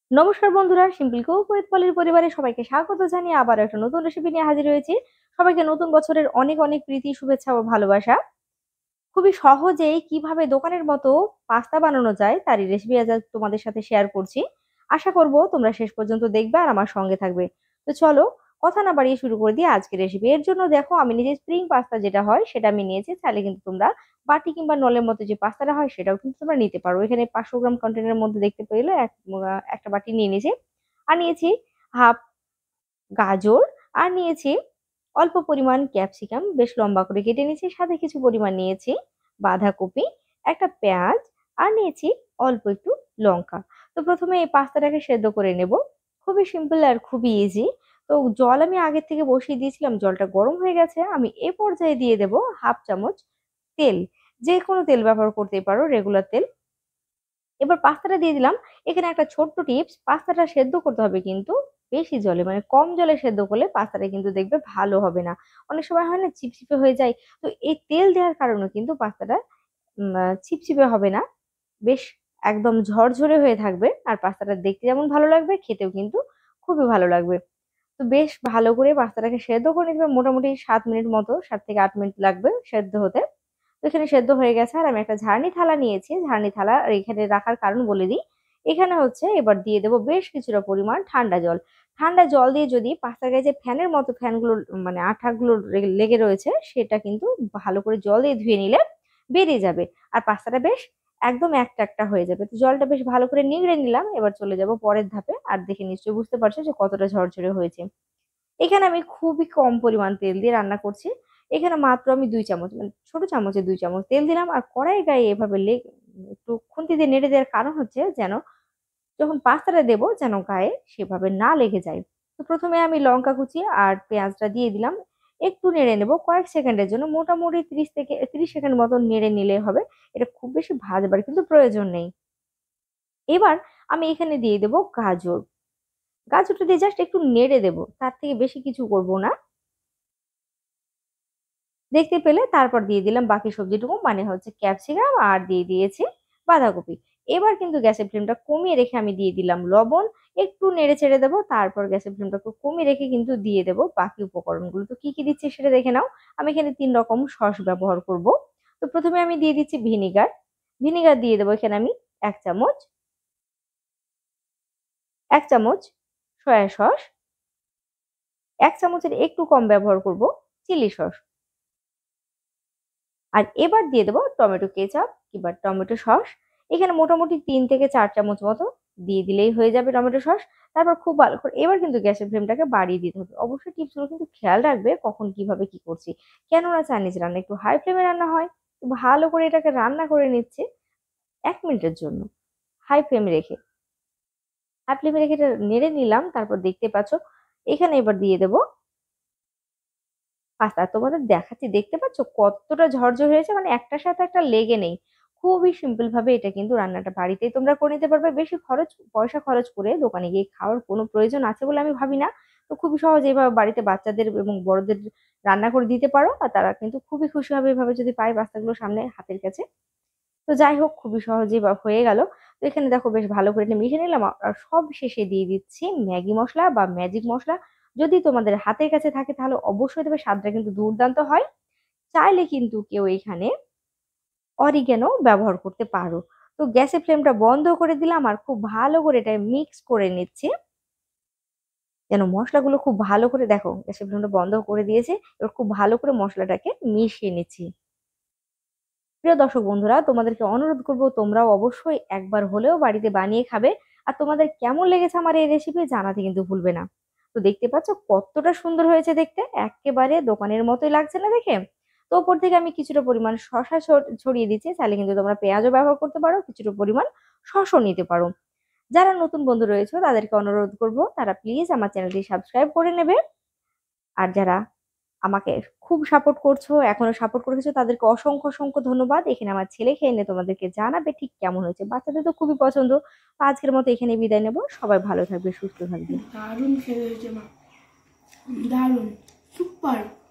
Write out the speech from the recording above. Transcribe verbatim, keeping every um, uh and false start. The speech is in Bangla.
নমস্কার বন্ধুরা, সিম্পল কুক উইথ পলির পরিবারে সবাইকে স্বাগত জানিয়ে আবার একটা নতুন রেসিপি নিয়ে হাজির হয়েছি। সবাইকে নতুন বছরের অনেক অনেক প্রীতি, শুভেচ্ছা ও ভালোবাসা। খুবই সহজেই কিভাবে দোকানের মতো পাস্তা বানানো যায় তারই রেসিপি আজ আজ তোমাদের সাথে শেয়ার করছি। আশা করব তোমরা শেষ পর্যন্ত দেখবে আর আমার সঙ্গে থাকবে। তো চলো, কথা না বাড়িয়ে শুরু করে দিই আজকের রেসিপি। এর জন্য দেখো, আমি নিজে স্প্রিং পাস্তা যেটা হয় সেটা আমি নিয়েছি। চাইলে কিন্তু তোমরা বাটি কিংবা নলের মতো যে পাস্তাটা হয় সেটাও কিন্তু তোমরা নিতে পারো। এখানে পাঁচশো গ্রাম কন্টেনারের মধ্যে দেখতে পেলে এক আহ, একটা বাটি নিয়ে নিয়েছি। আর নিয়েছি হাফ গাজর, আর নিয়েছি অল্প পরিমাণ ক্যাপসিকাম, বেশ লম্বা করে কেটে নিয়েছি। সাথে কিছু পরিমাণ নিয়েছি বাঁধাকপি, একটা পেঁয়াজ, আর নিয়েছি অল্প একটু লঙ্কা। তো প্রথমে এই পাস্তাটাকে সেদ্ধ করে নেব। খুবই সিম্পল আর খুবই ইজি। তো জল আমি আগের থেকে বসিয়ে দিয়েছিলাম, জলটা গরম হয়ে গেছে। আমি এ পর্যায়ে দিয়ে দেব হাফ চামচ তেল। যে কোনো তেল ব্যবহার করতেই পারো, রেগুলার তেল। এবার পাস্তাটা দিয়ে দিলাম। এখানে একটা ছোট্ট টিপস, পাস্তাটা সেদ্ধ করতে হবে কিন্তু বেশি জলে, মানে কম জলে সেদ্ধ করলে পাস্তাটা কিন্তু দেখবে ভালো হবে না। অনেক সময় হয় না, চিপচিপে হয়ে যায়। তো এই তেল দেওয়ার কারণে কিন্তু পাস্তাটা উম, আহ, চিপচিপে হবে না, বেশ একদম ঝরঝরে হয়ে থাকবে। আর পাস্তাটা দেখতে যেমন ভালো লাগবে, খেতেও কিন্তু খুবই ভালো লাগবে। তো বেশ ভালো করে পাস্তাটাকে সেদ্ধ করে নিতে হবে। মোটামুটি সাত মিনিট মতো, সাত থেকে আট মিনিট লাগবে সেদ্ধ হতে। তো এখানে সেদ্ধ হয়ে গেছে, আর আমি একটা ঝাড়নি থালা নিয়েছি। ঝাড়নি থালা আর এখানে রাখার কারণ বলে দিই। এখানে হচ্ছে এবার দিয়ে দেবো বেশ কিছুটা পরিমাণ ঠান্ডা জল। ঠান্ডা জল দিয়ে যদি পাস্তার গায়ে যে ফ্যানের মতো ফ্যানগুলো, মানে আঠাগুলো রে- লেগে রয়েছে, সেটা কিন্তু ভালো করে জল দিয়ে ধুয়ে নিলে বেরিয়ে যাবে। আর পাস্তাটা বেশ একদম একটা একটা হয়ে যাবে। তো জলটা বেশ ভালো করে নিংড়ে নিলাম। এবার চলে যাব পরের ধাপে। আর দেখে নিশ্চয়ই বুঝতে পারছো যে কতটা ঝরঝরে হয়েছে। এখানে আমি খুবই কম পরিমাণ তেল দিয়ে রান্না করছি। এখানে মাত্র আমি দুই চামচ, মানে ছোট চামচে দুই চামচ তেল দিলাম। আর কড়াই গায়ে এভাবে লেগ একটু খুন্তি দিয়ে নেড়ে দেওয়ার কারণ হচ্ছে যেন যখন পাস্তাটা দেবো যেন গায়ে সেভাবে না লেগে যায়। তো প্রথমে আমি লঙ্কা কুচি আর পেঁয়াজটা দিয়ে দিলাম। একটু নেড়ে নেবো কয়েক সেকেন্ডের জন্য, মোটামুটি ত্রিশ থেকে ত্রিশ সেকেন্ড মতো নেড়ে নিলে হবে। এটা খুব বেশি ভাজবার কিন্তু প্রয়োজন নেই। এবার আমি এখানে দিয়ে দেবো গাজর। গাজরটা দিয়ে জাস্ট একটু নেড়ে দেবো, তার থেকে বেশি কিছু করব না। দেখতে পেলে তারপর দিয়ে দিলাম বাকি সবজিটুকু, মানে হচ্ছে ক্যাপসিকাম, আর দিয়ে দিয়েছি বাঁধাকপি। এবার কিন্তু গ্যাসের ফ্লেমটা কমিয়ে রেখে আমি দিয়ে দিলাম লবণ। একটু নেড়ে ছেড়ে দেবো, তারপর গ্যাসের ফ্লেমটা কমিয়ে রেখে কিন্তু দিয়ে দেবো বাকি উপকরণগুলো। তো কি কি দিচ্ছি সেটা দেখে নাও। আমি এখানে তিন রকম সস ব্যবহার করব। তো প্রথমে আমি দিয়ে দিচ্ছি ভিনিগার। ভিনিগার দিয়ে দেবো এখানে আমি এক চামচ। এক চামচ সয়া সস। এক চামচের একটু কম ব্যবহার করব চিলি সস। আর এবার দিয়ে দেবো টমেটো কেচাপ কিংবা টমেটো সস। এখানে মোটামুটি তিন থেকে চার চামচ মতো দিয়ে দিলেই হয়ে যাবে টমেটো সস। তারপর খুব ভালো করে এবার কিন্তু গ্যাসের ফ্লেমটাকে বাড়িয়ে দিতে হবে। অবশ্যই টিপসগুলো কিন্তু খেয়াল রাখবে কখন কিভাবে কি করছি। কেননা চাইনিজ রান্না একটু হাই ফ্লেমে রান্না হয়। তো ভালো করে এটাকে রান্না করে নিচ্ছে এক মিনিটের জন্য, হাই ফ্লেমে রেখে। হাই ফ্লেমে রেখে এটা নেড়ে নিলাম। তারপর দেখতে পাচ্ছ এখানে এবার দিয়ে দেবো পাস্তা। তোমাদের দেখাচ্ছি, দেখতে পাচ্ছ কতটা ঝরঝরে হয়েছে, মানে একটার সাথে একটা লেগে নেই। খুবই সিম্পল ভাবে এটা কিন্তু রান্নাটা বাড়িতেই তোমরা করে নিতে পারবে। বেশি খরচ পয়সা খরচ করে দোকানে গিয়ে খাওয়ার কোনো প্রয়োজন আছে বলে আমি ভাবি না। তো খুবই সহজে এভাবে বাড়িতে বাচ্চাদের এবং বড়দের রান্না করে দিতে পারো, আর তারা কিন্তু খুবই খুশি হবে এভাবে যদি পায় পাস্তাগুলো সামনে হাতের কাছে। তো যাই হোক, খুবই সহজেই বা হয়ে গেল। তো এখানে দেখো বেশ ভালো করে এটা মিশিয়ে নিলাম। আর সব শেষে দিয়ে দিচ্ছি ম্যাগি মশলা বা ম্যাজিক মশলা। যদি তোমাদের হাতের কাছে থাকে তাহলে অবশ্যই দেবে, স্বাদটা কিন্তু দুর্দান্ত হয়। চাইলে কিন্তু কেউ এখানে অরিগ্যানো ব্যবহার করতে পারো। তো গ্যাসের ফ্লেমটা বন্ধ করে দিলাম, আর খুব ভালো করে এটা মিক্স করে নিচ্ছি যেন মশলাগুলো খুব ভালো করে, দেখো গ্যাসের ফ্লেমটা বন্ধ করে দিয়েছে। এবার খুব ভালো করে মশলাটাকে মিশিয়ে নিচ্ছি। প্রিয় দর্শক বন্ধুরা, তোমাদেরকে অনুরোধ করব তোমরাও অবশ্যই একবার হলেও বাড়িতে বানিয়ে খাবে। আর তোমাদের কেমন লেগেছে আমার এই রেসিপি জানাতে কিন্তু ভুলবে না। তো দেখতে পাচ্ছ কতটা সুন্দর হয়েছে দেখতে, একেবারে দোকানের মতোই লাগছে না দেখে। তো ওপর থেকে আমি কিছুটা পরিমাণ শসা ছ- ছড়িয়ে দিচ্ছি। চাইলে কিন্তু তোমরা পেঁয়াজও ব্যবহার করতে পারো, কিছুটা পরিমাণ শসও নিতে পারো। যারা নতুন বন্ধু রয়েছে তাদেরকে অনুরোধ করব তারা প্লিজ আমার চ্যানেলটি সাবস্ক্রাইব করে নেবে। আর যারা আমাকে খুব সাপোর্ট করছো, এখনো সাপোর্ট করেছো, তাদেরকে অসংখ্য অসংখ্য ধন্যবাদ। এখানে আমার ছেলে খেয়ে নিয়ে তোমাদেরকে জানাবে ঠিক কেমন হয়েছে। বাচ্চাদের তো খুবই পছন্দ। তো আজকের মতো এখানে বিদায় নেবো। সবাই ভালো থাকবে, সুস্থ থাকবে। দারুণ খেয়ে হয়েছে মা, দারুণ, সুপার।